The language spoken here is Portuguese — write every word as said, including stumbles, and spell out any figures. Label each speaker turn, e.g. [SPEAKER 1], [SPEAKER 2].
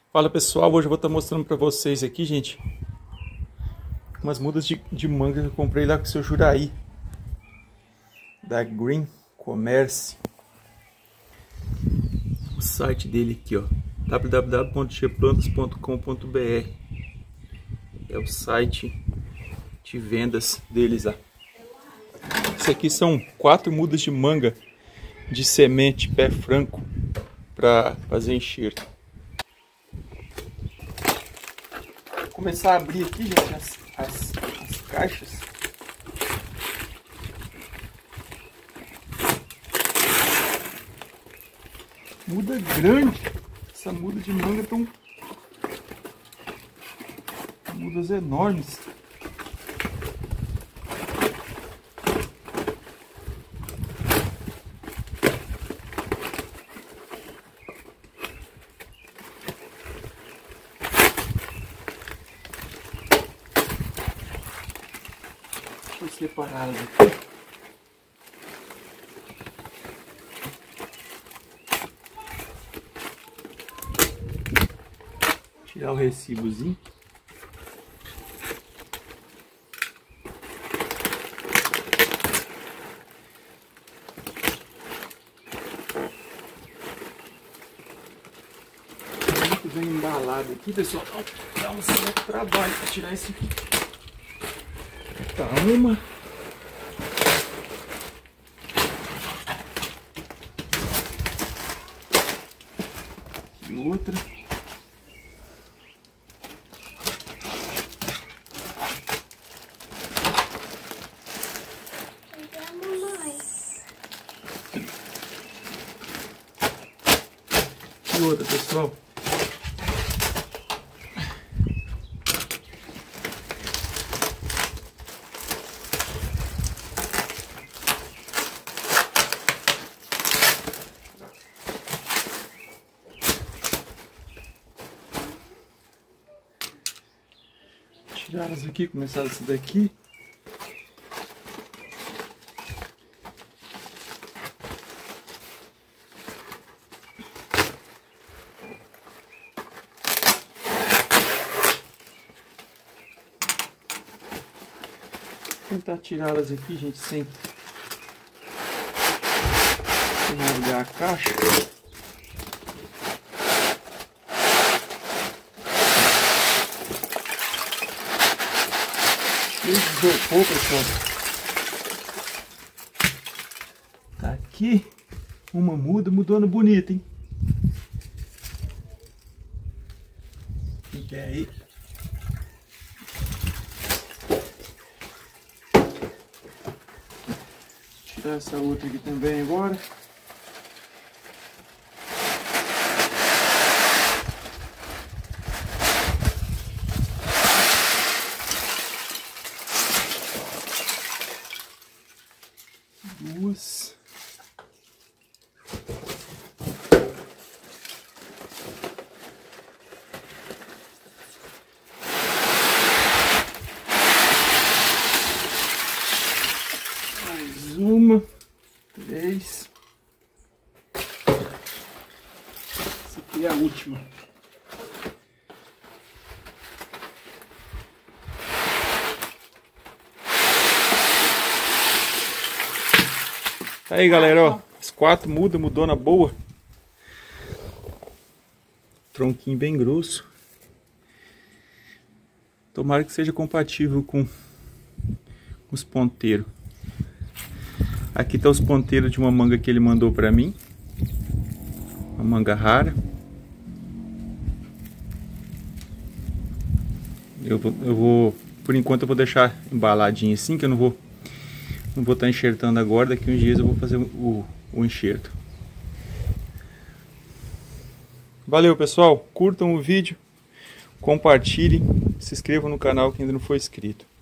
[SPEAKER 1] Fala pessoal, hoje eu vou estar mostrando para vocês aqui, gente, umas mudas de, de manga que eu comprei lá com o seu Juraí, da Green Commerce. O site dele aqui, ó, w w w ponto g plantas ponto com ponto b r, é o site de vendas deles lá. Isso aqui são quatro mudas de manga de semente pé franco para fazer enxerto. Vou começar a abrir aqui, gente, as, as, as caixas. Muda grande. Essa muda de manga tão mudas enormes. Deixa eu separá-las aqui. Tirar o recibozinho. Muito bem embalado aqui, pessoal. Dá um certo trabalho para tirar isso aqui. Tá uma. E outra. E outra, pessoal. Tirar elas aqui, começar essa daqui. Tentar tirá-las aqui, gente, sem, sem rasgar a caixa. Isopor, pessoal. Tá aqui uma muda mudando bonita, hein? Quem quer aí? Tirar essa outra aqui também agora. Duas. Mais uma. Três. Essa aqui é a última. Aí galera, ó, as quatro mudas, mudou na boa. Tronquinho bem grosso. Tomara que seja compatível com os ponteiros. Aqui tá os ponteiros de uma manga que ele mandou pra mim. Uma manga rara. Eu vou, eu vou, por enquanto eu vou deixar embaladinho assim, que eu não vou Não vou estar enxertando agora, daqui uns dias eu vou fazer o, o enxerto. Valeu pessoal, curtam o vídeo, compartilhem, se inscrevam no canal que ainda não foi inscrito.